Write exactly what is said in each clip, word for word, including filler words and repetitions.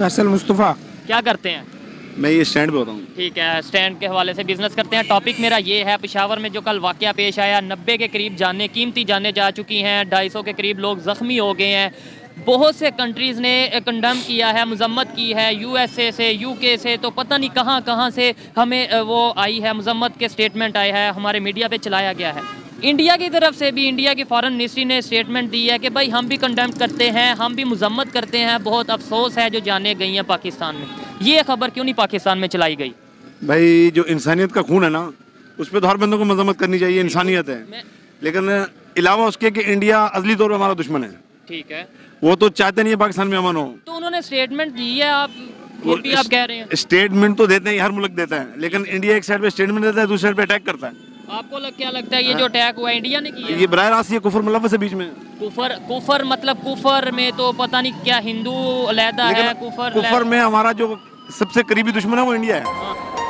फैसल मुस्तफ़ा। क्या करते हैं? मैं ये स्टैंड पे होता हूँ। ठीक है, स्टैंड के हवाले से बिजनेस करते हैं। टॉपिक मेरा ये है, पेशावर में जो कल वाकया पेश आया, नब्बे के करीब जाने कीमती जाने जा चुकी हैं, ढाई सौ के करीब लोग ज़ख्मी हो गए हैं। बहुत से कंट्रीज़ ने कंडम किया है, मजम्मत की है, यूएसए से, यूके से, तो पता नहीं कहाँ कहाँ से हमें वो आई है, मजम्मत के स्टेटमेंट आए हैं, हमारे मीडिया पे चलाया गया है। इंडिया की तरफ से भी, इंडिया की फॉरेन मिनिस्ट्री ने स्टेटमेंट दी है कि भाई हम भी कंडेम करते हैं, हम भी मजम्मत करते हैं, बहुत अफसोस है जो जाने गई हैं पाकिस्तान में। ये खबर क्यों नहीं पाकिस्तान में चलाई गई? भाई जो इंसानियत का खून है ना, उस पर तो हर बंदों को मजम्मत करनी चाहिए, इंसानियत है। लेकिन अलावा उसके कि इंडिया अजली तौर पर हमारा दुश्मन है। ठीक है, वो तो चाहते नहीं है पाकिस्तान में अमन हो। तो उन्होंने स्टेटमेंट दी है, आप फिर भी आप कह रहे हैं। स्टेटमेंट तो देते हैं, हर मुल्क देता है, लेकिन इंडिया एक साइड पे स्टेटमेंट देता है, दूसरी साइड पे अटैक करता है। आपको लग, क्या लगता है ये जो अटैक हुआ इंडिया ने किया? ये बराह रास्त ये कुफर मुलव्वस है बीच में। कुफर कुफर मतलब कुफर में तो पता नहीं क्या हिंदू अलहदा है, कुफर कुफर में हमारा जो सबसे करीबी दुश्मन है वो इंडिया है।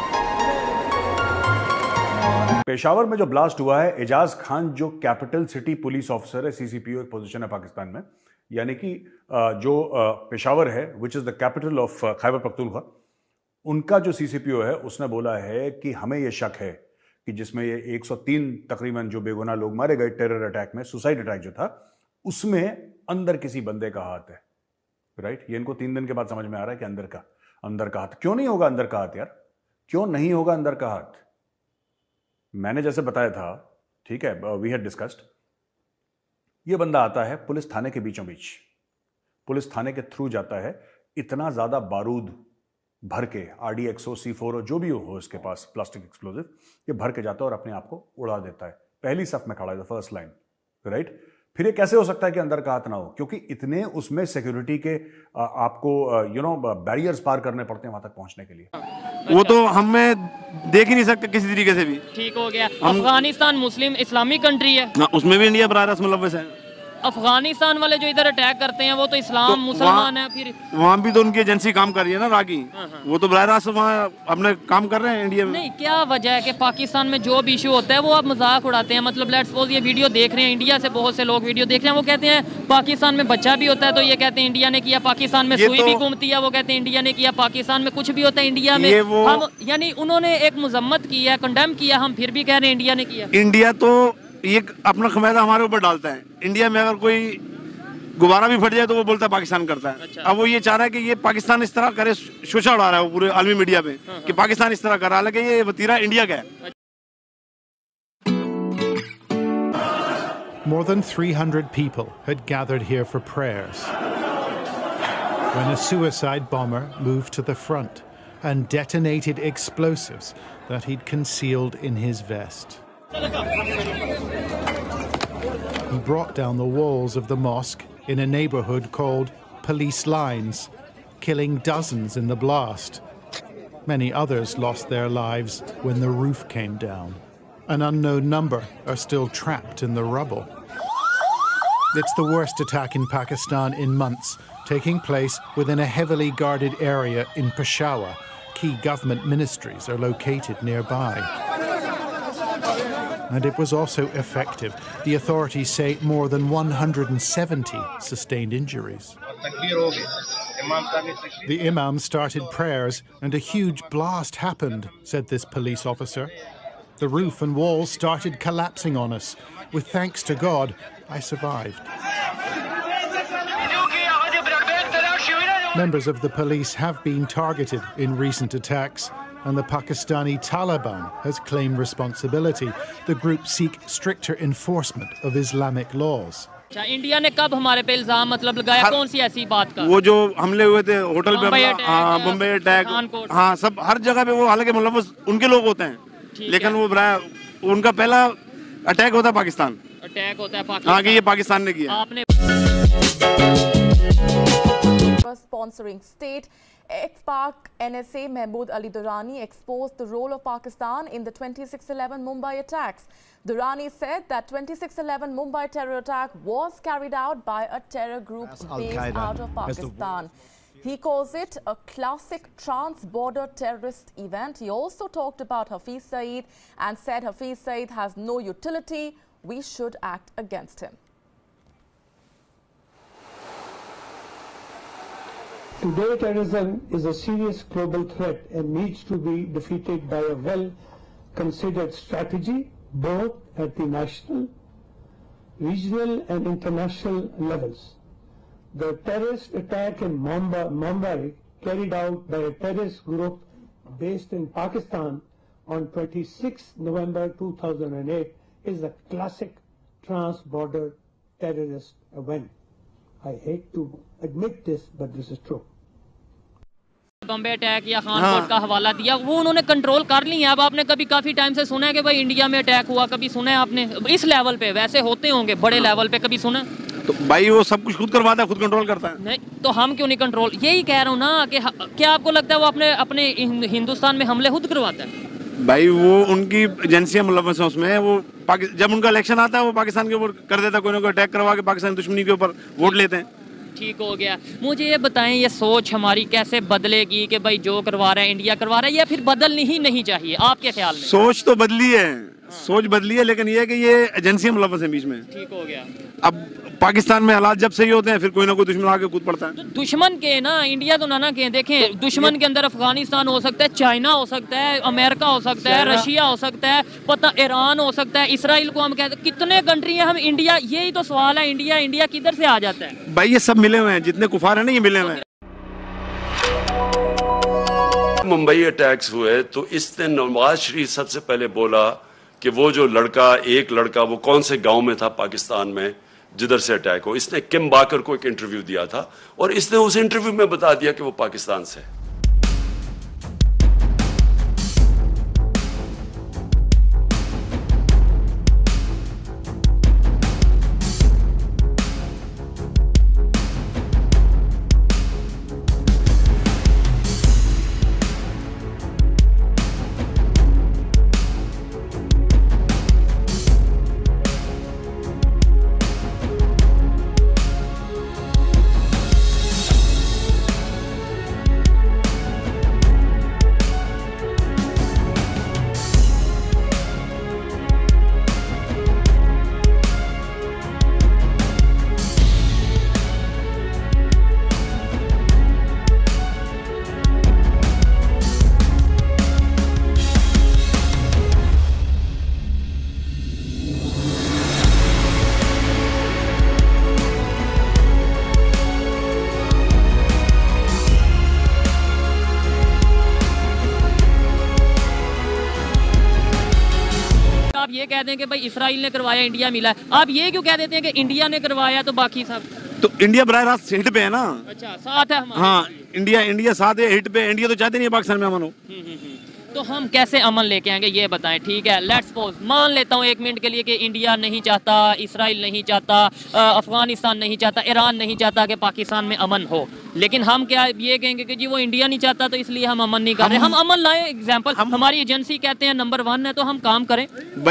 पेशावर में जो ब्लास्ट हुआ है, एजाज खान जो कैपिटल सिटी पुलिस ऑफिसर है, सीसीपीओ एक पोजीशन है पाकिस्तान में, यानी कि जो पेशावर है which is the capital of Khyber Pakhtunkhwa, उनका जो सीसीपीओ है उसने बोला है कि हमें यह शक है कि जिसमें ये एक सौ तीन तकरीबन जो बेगुनाह लोग मारे गए टेरर अटैक में, सुसाइड अटैक जो था, उसमें अंदर किसी बंदे का हाथ है। राइट, ये इनको तीन दिन के बाद समझ में आ रहा है कि अंदर का अंदर का हाथ क्यों नहीं होगा। अंदर का हाथ यार, क्यों नहीं होगा अंदर का हाथ? मैंने जैसे बताया था, ठीक है, वी हैड डिस्कस्ड, ये बंदा आता है पुलिस थाने के बीचों बीच, पुलिस थाने के थ्रू जाता है, इतना ज्यादा बारूद भर के, R D X, C four जो भी हो इसके पास, प्लास्टिक एक्सप्लोजिव, ये भर के जाता है और अपने आप को उड़ा देता है। पहली सफ में खड़ा है, फर्स्ट लाइन, राइट। फिर ये कैसे हो सकता है कि अंदर का हाथ ना हो? क्योंकि इतने उसमें सिक्योरिटी के आपको यू नो बैरियर्स पार करने पड़ते हैं वहां तक पहुंचने के लिए। अच्छा। वो तो हमें देख ही नहीं सकते किसी तरीके से भी। ठीक हो गया। अफगानिस्तान मुस्लिम इस्लामिक कंट्री है ना, उसमें भी इंडिया बराह रास्त मुलव्वस है। अफगानिस्तान वाले जो इधर अटैक करते हैं वो तो इस्लाम तो मुसलमान है, फिर वहाँ भी तो उनकी एजेंसी काम कर रही है ना, रागी, वो तो बराह रास्त वहाँ अपने काम कर रहे हैं इंडिया में। नहीं, क्या वजह है कि पाकिस्तान में जो भी इशू होता है वो आप मजाक उड़ाते हैं? मतलब लेट्स सपोज ये वीडियो देख रहे हैं, इंडिया से बहुत से लोग वीडियो देख रहे हैं, वो कहते हैं पाकिस्तान में बच्चा भी होता है तो ये कहते हैं इंडिया ने किया, पाकिस्तान में सुई भी घूमती है वो कहते हैं इंडिया ने किया, पाकिस्तान में कुछ भी होता है इंडिया में हम, यानी उन्होंने एक मजम्मत की है, कंडेम किया, हम फिर भी कह रहे हैं इंडिया ने किया। इंडिया तो ये अपना खमेदा हमारे ऊपर डालता है। इंडिया में अगर कोई गुब्बारा भी फट जाए तो वो बोलता है पाकिस्तान करता है। अच्छा। अब वो ये चाह रहा है कि ये पाकिस्तान इस तरह करे, शोषा उड़ा रहा है वो पूरे आलमी मीडिया पे। हाँ, कि पाकिस्तान इस तरह कर रहा है, लेकिन ये वतीरा इंडिया का है। More than three hundred people had gathered here for prayers when a suicide bomber moved to the front and detonated explosives that he'd concealed in his vest. He brought down the walls of the mosque in a neighborhood called Police Lines, killing dozens in the blast. Many others lost their lives when the roof came down. An unknown number are still trapped in the rubble. It's the worst attack in Pakistan in months, taking place within a heavily guarded area in Peshawar. Key government ministries are located nearby. And it was also effective. The authorities say more than one hundred seventy sustained injuries. The imam started prayers and a huge blast happened, said this police officer. The roof and walls started collapsing on us. With thanks to God, I survived. Members of the police have been targeted in recent attacks, and the Pakistani Taliban has claimed responsibility. The group seek stricter enforcement of Islamic laws. अच्छा, India ने कब हमारे पे इल्जाम मतलब लगाया? कौन सी ऐसी बात का? वो जो हमले हुए थे होटल पे, हाँ, मुंबई अटैक, हाँ, सब हर जगह पे वो, हालांकि मुलव्वस उनके लोग होते हैं, लेकिन वो उनका पहला अटैक होता है पाकिस्तान, अटैक होता है पाकिस्तान, हाँ, कि ये पाकिस्तान ने किया। आपने sponsoring state, ex-Pak N S A Mahmood Ali Durrani exposed the role of Pakistan in the twenty-six eleven Mumbai attacks. Durrani said that twenty-six eleven Mumbai terror attack was carried out by a terror group based out of Pakistan. He calls it a classic trans-border terrorist event. He also talked about Hafiz Saeed and said Hafiz Saeed has no utility. We should act against him. Today, terrorism is a serious global threat and needs to be defeated by a well-considered strategy, both at the national, regional and international levels. The terrorist attack in Mumbai, Mumbai carried out by a terrorist group based in Pakistan on twenty-sixth November two thousand eight is a classic trans-border terrorist event. I hate to admit this, but this is true. Bombay attack या खानकोट का हवाला दिया, वो उन्होंने control कर ली है। अब आपने कभी काफी टाइम से सुना है कि भाई इंडिया में अटैक हुआ, कभी सुना है आपने इस लेवल पे? वैसे होते होंगे बड़े लेवल पे, कभी सुना? तो भाई वो सब कुछ खुद करवाता है, खुद कंट्रोल करता है। नहीं तो हम क्यों नहीं कंट्रोल? यही कह रहा हूँ ना कि क्या आपको लगता है वो अपने अपने हिंदुस्तान में हमले खुद करवाता है? भाई वो उनकी एजेंसियां मुलव्वस हैं उसमें। वो जब उनका इलेक्शन आता है वो पाकिस्तान के ऊपर कर देता है, कोई ना कोई अटैक करवा के पाकिस्तान दुश्मनी के ऊपर वोट लेते हैं। ठीक हो गया। मुझे ये बताएं, ये सोच हमारी कैसे बदलेगी कि भाई जो करवा रहा है इंडिया करवा रहा है, या फिर बदलनी ही नहीं चाहिए आपके ख्याल में? सोच तो बदली है, सोच बदली है, लेकिन ये है कि ये एजेंसियां मुलव्वस हैं बीच में। ठीक हो गया। अब पाकिस्तान में हालात जब सही होते हैं फिर कोई ना कोई दुश्मन आके कूद पड़ता है। तो दुश्मन के ना, इंडिया तो ना ना के देखें, दुश्मन के अंदर अफगानिस्तान हो सकता है, चाइना हो सकता है, अमेरिका हो सकता है, रशिया हो सकता है, पता ईरान हो सकता है, इसराइल को हम कहते हैं, कितने कंट्री हैं हम इंडिया। यही तो सवाल है, इंडिया इंडिया किधर से आ जाता है? भाई ये सब मिले हुए हैं, जितने कुफार हैं ना ये मिले हुए हैं। मुंबई अटैक्स हुए तो इसने नवाज शरीफ सबसे पहले बोला कि वो जो लड़का, एक लड़का वो कौन से गांव में था पाकिस्तान में जिधर से अटैक हो, इसने किम बाकर को एक इंटरव्यू दिया था और इसने उस इंटरव्यू में बता दिया कि वो पाकिस्तान से है। आप ये कह दें कि भाई इसराइल ने करवाया, इंडिया मिला है, आप ये क्यों कह देते हैं कि इंडिया ने करवाया तो बाकी सब? तो इंडिया बराह रास्त हिट पे है ना। अच्छा, साथ है हमारे। हाँ, इंडिया इंडिया साथ है, हिट पे। इंडिया तो चाहते नहीं है पाकिस्तान में अमन हो। तो हम कैसे अमन लेके आएंगे ये बताएं। ठीक है, लेट्स सपोज, मान लेता हूँ एक मिनट के लिए कि इंडिया नहीं चाहता, इसराइल नहीं चाहता, अफगानिस्तान नहीं चाहता, ईरान नहीं चाहता कि पाकिस्तान में अमन हो, लेकिन हम क्या ये कहेंगे कि जी वो इंडिया नहीं चाहता तो इसलिए हम अमन नहीं कर रहे? हम अमन लाए। एग्जाम्पल, हम, हमारी एजेंसी कहते हैं नंबर वन है, तो हम काम करें।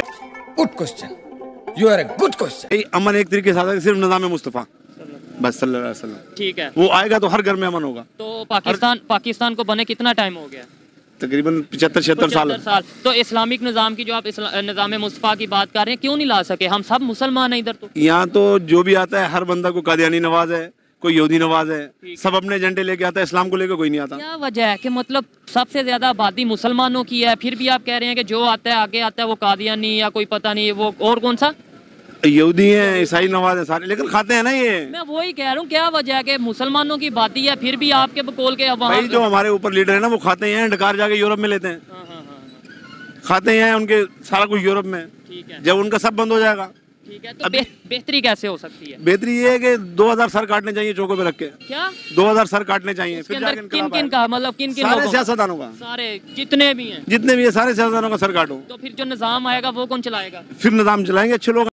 Good question, you are a good question. Aman एक तरीके से सिर्फ निज़ाम मुस्तफ़ा बस सल्लल्लाहु अलैहि वसल्लम, ठीक है, वो आएगा तो हर घर में अमन होगा। तो पाकिस्तान पाकिस्तान को बने कितना टाइम हो गया? तकरीबन पचहत्तर छिहत्तर साल साल। तो इस्लामिक निज़ाम की जो आप निज़ाम मुस्तफ़ा की बात कर रहे हैं, क्यों नहीं ला सके? हम सब मुसलमान हैं इधर। तो यहाँ तो जो भी आता है हर बंदा को कादियानी नवाज है, कोई यहूदी नवाज है, सब अपने एजेंडे लेके आता है, इस्लाम को लेकर कोई नहीं आता। क्या वजह है कि मतलब सबसे ज्यादा आबादी मुसलमानों की है, फिर भी आप कह रहे हैं कि जो आता है आगे आता है वो कादियानी या कोई पता नहीं वो और कौन सा? यहूदी हैं, ईसाई नवाज हैं सारे, लेकिन खाते हैं ना ये। मैं वही कह रहा हूँ, क्या वजह है कि मुसलमानों की आबादी है फिर भी आपके बकोल के भाई जो हमारे ऊपर लीडर है ना वो खाते हैं, डकार जाके यूरोप में लेते हैं। हाँ, हाँ, हाँ। खाते हैं उनके सारा कुछ यूरोप में। ठीक है, जब उनका सब बंद हो जाएगा, ठीक है, तो बे, बेहतरी कैसे हो सकती है? बेहतरी ये है कि दो हजार सर काटने चाहिए चौकों पे रख के। क्या दो हजार सर काटने चाहिए? फिर जाके किन किन का, मतलब किन किन सारे सियासतदानों का, सारे जितने भी हैं, जितने भी है सारे सियासतदानों का सर काटो। तो फिर जो निजाम आएगा वो कौन चलाएगा? फिर निजाम चलाएंगे अच्छे लोग।